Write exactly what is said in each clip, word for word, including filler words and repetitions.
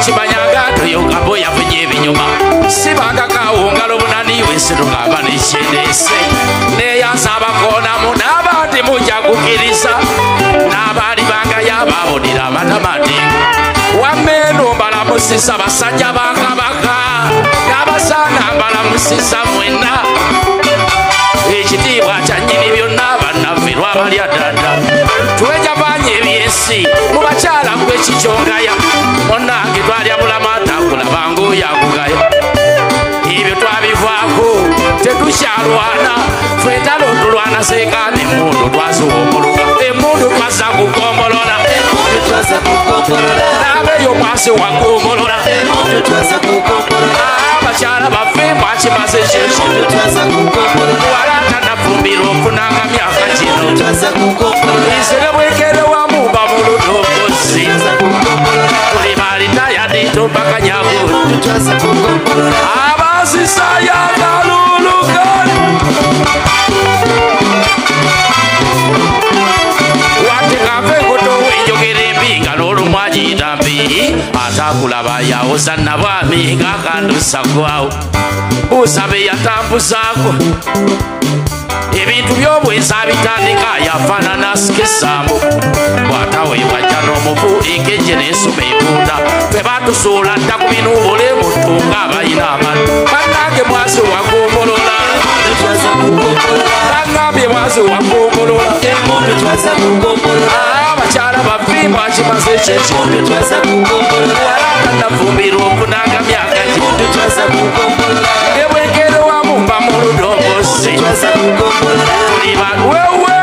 chibanyaga toyoka boya funye binyuma sibaga kaunga lobunani wesiruka banishendese ne yasaba kona munabati muja kukirisa nabali banga yababonira matamati wameno mbala musisa basajja bakabaka yabasanga mbala musisa mwena ekitiibwa kyanyini byonna bannaffe abalya dada tweja banye ebyesi mubakyala kwekikyongaya munange twalya bulamata kulabanga oyakugaya ebyo twabivaako tetukyalwana fetalo tulwana sekane emundu twaziwomolola emundu twaza kugombolola nabeyo mwasi wagombolola abakyala baffe mwakimaze kyekyo walata nafumbira okunanga myaka kino isere bwekere wamumba mu ludobozi tuli balitayadi tompakanyaku abasisa yagalulukali watekafe kotowenjogere empinga n'olumwagiyita mbi atakulaba yawoza nabwami ngakandusagwawo busabe yatambuzaako ebintu by'obweza bitandika yafaanana sikesambu bwatawebwajja n'omuvu engejje n'ensuma ebunda fe batusuula dda ku binuubule mutunga abalina amatu bannange mwasi wagombolola bannambye mwasi wagombolola abakyala baffe mwakimaze kyekyo walanga nafumbira okunanga myaka ebwekere wamumba mu ludobozi tuli balwewe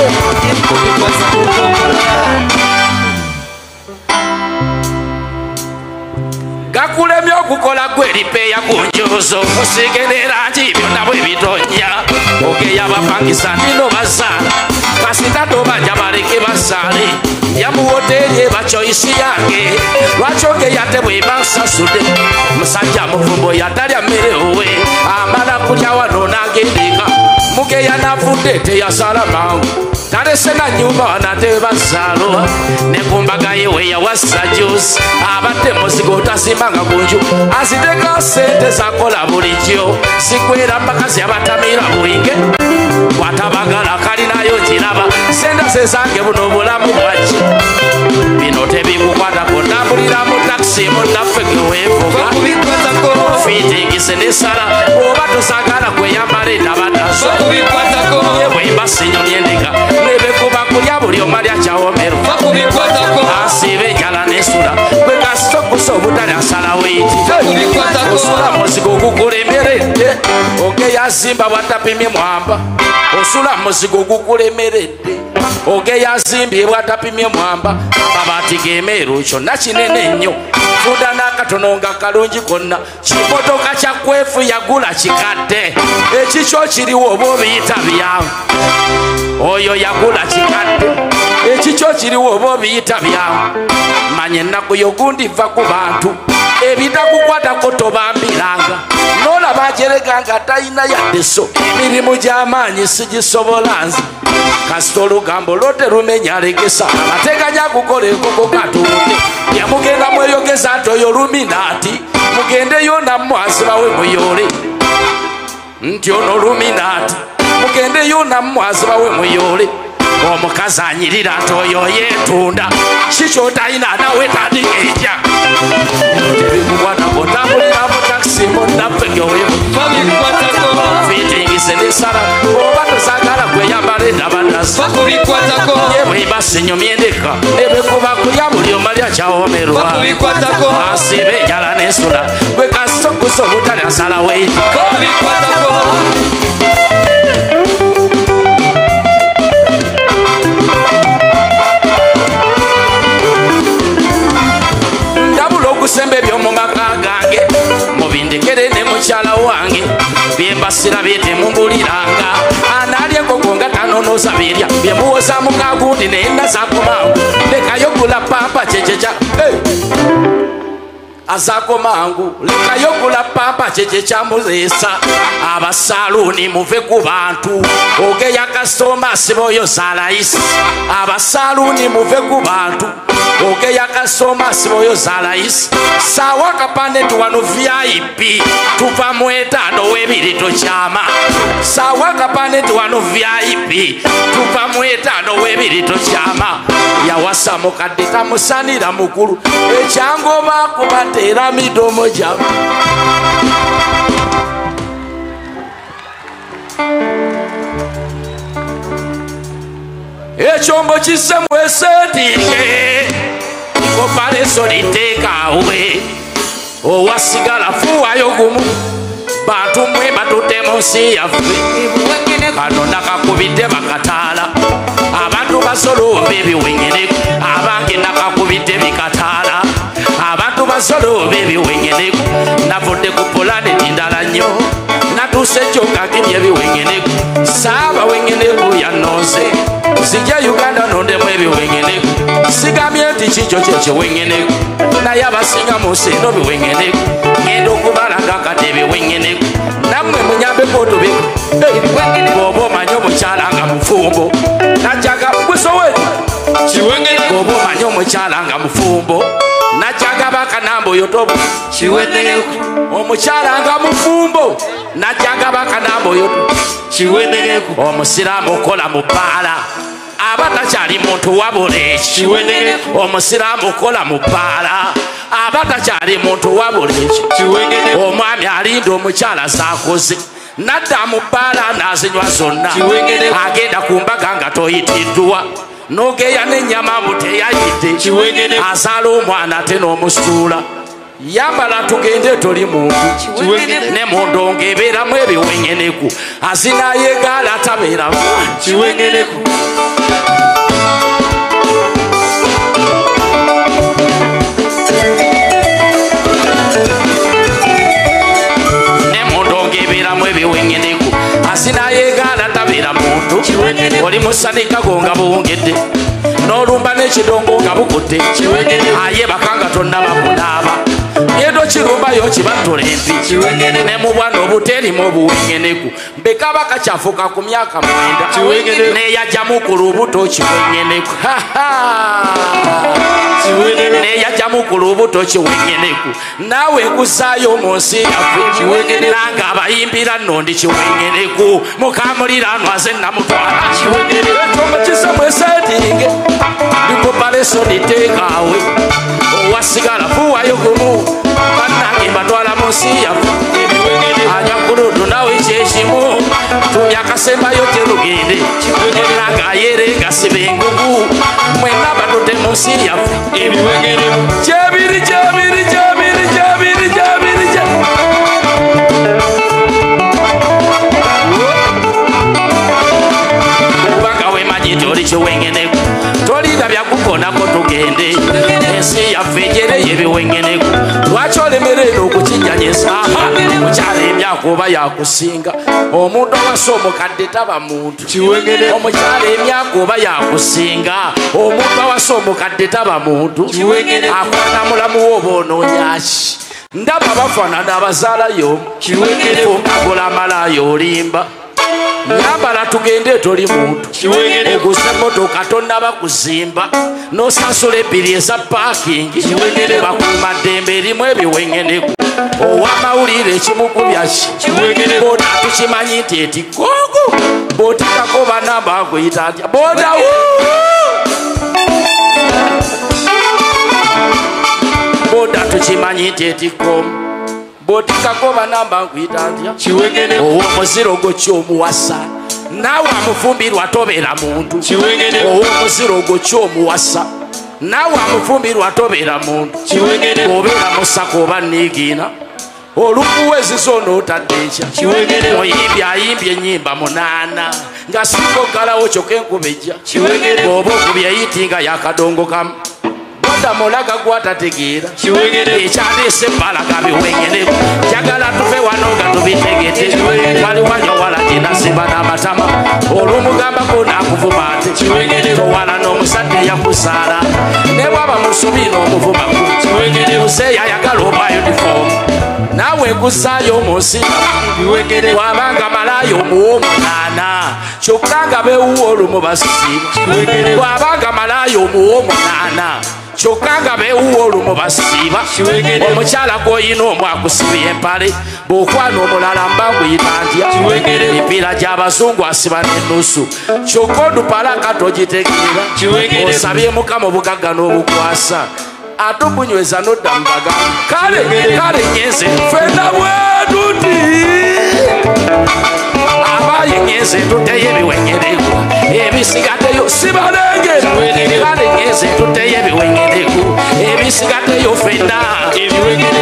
gakulemye okukola gweripeeya ku njozo osigenera nti byonna bwe bitonya ogeya bapangisa ndino bazaala kasita tobajja baleke basaale yamuwoteri ebacoyisi yange lwaki ogeya tebweba nsasude musajja muvumbo yatalya mmere owe amala kulya wano nagendeka mugeya navudde teyasala mangu talese na nyumba wanatebazalo nekumbaga yewe yawassa juice abadde muzigo otasimbanga kunju aziteka sente zakola bulijjo sikwera mbakazi abatamira bwinge watabagala kalinayo kiraba sente zezange buno obulamu bwaki bino tebikukwatako ntambulira mu takisi munnaffe geweevuga fitingise nesala oba tosagala kweyambala endabadaso yewe mbasinyomyendeka nebekuba kulya buli omalya kyawomero asiba enjala nesula kwekasita okusa obutali asalawo iti osula muzigo ogukulemeredde ogeyazimba bwatapimye mwamba osula muzigo ogukulemeredde ogeyazimbye bwatapimye mwamba babati gemeero kyonna kinene nnyo funda n'akatono nga kalungi konna kimotoka kyakwefu yagula kikadde ekikyo kiriwo oba obiyita byawe oyo yagula kikadde ekikyo kiriwo oba obiyita byawe manya ennaku yogundiva ku bantu ebitakukwatako tobambiranga nolaba ajerega nga talina yaddeso emirimu gy'amaanyi sigisobola nze kasita olugambo lwo terumenya alegesa ateganya kukola enkoko katunde yamugenda mweyogeza nti oyo luminaati mugendeyo nammwe azibawe muyole nti ono luminaati mugendeyo nammwe azibawe muyole omukazi anyirira nti oyo yeetunda kikyotalina nawe tandika ejja tebikukwatako tambulira mu takisi munnaffe gyowevu fitingise nesala oba tosagala kweyambala endabadasi yebweba sinyumyendeka nebekuba kulya buli omalya kyawomerwa asiba enjala nensula gwe kasita okusa obutali asalawo eti okusemba ebyomumaka gange mubindekere ne mukyala wange byembasira byetemumbuliranga analya enkoko nga tanonoza birya byemuwoza mukagundi nayena zakumangu lekayogula pampa kyekyeca azako mangu lekayo gula pampa cheche chamuzesa abasaluni muve ku bantu ogeya kasoma siboyo salaisi abasaluni muve ku bantu ogeya kasoma siboyo salaisi sawa kapande tuwanu V I P tuva mwetano webirito chama sawa kapande tuwanu V I P tuva mwetano webirito chama yawasa mukadeta musanira mukuru echangoma kubatera midomo jamu echombo chisemwesetinge ikopareso litekawe owasigala fuwayo gumu bantu mwe batutemusi yafe katonda kakubite bakatala abantu basolombe ebiwengeneku abange nakakubite bikatala abantu basolombe ebiwengeneku navudde ku pulaneti ndala nnyo natuse kyokakibye ebiwengeneku saaba wengeneku yanonze sijja Uganda nondemu ebiwengeneku sigamye nti kikyo kyekiwengeneku naye abasinga mu nsi eno biwengeneku ngenda okubalaga kati ebiwengeneku nammwe munyambeko otubiku bw'oba omanyi omukyala nga mufumbo najaga bwesoweti bw'oba omanyi omukyala nga mufumbo najaga bakanambo yotobu omukyala nga mufumbo najaga bakanambo yotobu omusiraamu okola mu bbaala aba takyali muntu wabula eki omusiraamu okola mu bbaala aba takyali muntu wabula eki omwami alinda omukyala zaakoze nadda mu bbaala n'azinywa zonna agenda ku mbaga nga toyitiddwa n'ogeya n'ennyama mbu teyayidde azaala omwana ate n'omusuula yambala tugende toli muntu ne mundongo ebeeramu ebiwengeneku azinayegaala atabeeramu ne mundongo ebeeramu ebiwengeneku azinayegaala tabeera muntu oli musanika go nga buwungedde n'olumba n'ekidongo nga bukutte aye bakanga tonnaba kunaaba yedo kirumbayo kibatula empi ne mu bwana obuterimu obuwengeneku mbekaba kakyafuka ku myaka mwenda neyajjamu ku lubuto kiwengeneku neyajjamu ku lubuto kiwengeneku naawe nkuzaayo mu nsi yaffe nanga abayimbira nno ndi kiwengeneku mukamuliranwa ze namutwala ekyombo kisemwesetinge ndikubaleso niteekaawe owasigala fuwayo gumu bannange mbatwala mu nsi yaffe anyakuludu nawe kyekimu tubyakasembayo kyerugende nanga ayerenga siba engugu mwenna batute mu nsi yaffe kyebiri kyebiri kyebiri kyebiri kyebiri kubanga wemanyi toli kiwengeneku tolida byakukonako tugende ensi yaffe ejereye ebiwengeneku lwaki olemerera okukijjanyisa mukyala emyaka oba yakusinga omuntu awasa omukadde taba muntu omukyala emyaka oba yakusinga omuntu awasa omukadde taba muntu akwana mulamu wo oba onoonyaki ndaba bafaanana abazaalayo omukagola amalayo olimba nyambala tugende toli muntu oguza emmotoka tonnaba kuzimba n'osasula ebbiri eza paakingi bakuumaddembe erimu ebiwengeneku owamawulire ekimukubyaki boda tukimanyi nti eti gogo bootikako banamba akuyita atya boda boda tukimanyi nti eti komu botikako banamba nkuyita ntya ow'omuziro gwo kyomuwasa naawe amufumbirwa tobeera muntu ow'omuziro gwo kyomuwasa naawe amufumbirwa tobeera muntu obeera musaka oba niigiina olukuweziza onootadde nkya muyimbi ayimbye ennyimba munaana nga sikogalawo kyokka enkuba ejja oba okubya eyiti nga yakadongo kamu boda mulaga gwatategeera ekyaleese ebbalaga biwengeneku njagala tuve wano nga tubitegete waliwanyo wala ginasimba n'amatama olwomugambako nakuvuma ate towala n'omusadde yakusaala ne bwaba musubi n'omuvumaku museeya ayagala obayo mwekusayo munsi wabanga malayo muwomunana kyokka nga bewuwa olumu basiiba wabanga malayo muwomunana kyokka nga bewuwa olumu basiiba omukyala gwoyina omu akusibye empale bw'okwana omulala mbanguyita ntya emipiira gy'abazungu asiba n'ennusu kyokka odupalaka togitegeera osabye mukama obugagga n'obukwasa ate obunyweza nodda mu bagamba kale kale nyenze fenna bwetuti abaye nyenze tuteyo ebiwenyereku ebisigateyo sibalengera kale nyenze tuteyo ebiwenyereku ebisigateyo fenna